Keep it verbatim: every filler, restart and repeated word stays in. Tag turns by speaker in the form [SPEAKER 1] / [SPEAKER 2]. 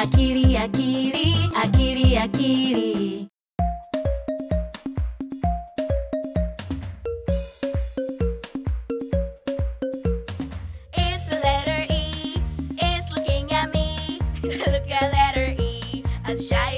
[SPEAKER 1] Akili, akili, akili, akili. It's the letter E, it's looking at me. Look at letter E, a shy